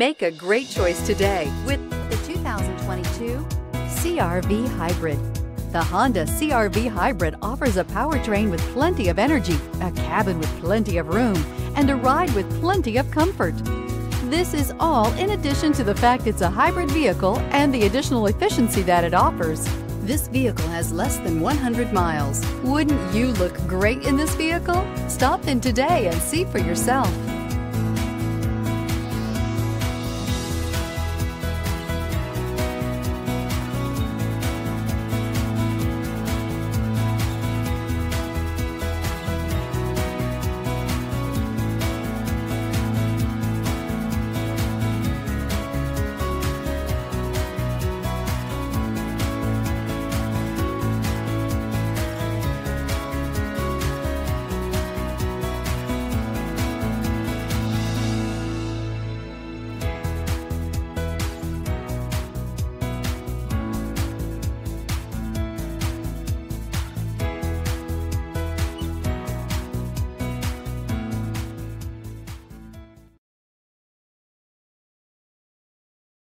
Make a great choice today with the 2022 CR-V Hybrid. The Honda CR-V Hybrid offers a powertrain with plenty of energy, a cabin with plenty of room, and a ride with plenty of comfort. This is all in addition to the fact it's a hybrid vehicle and the additional efficiency that it offers. This vehicle has less than 100 miles. Wouldn't you look great in this vehicle? Stop in today and see for yourself.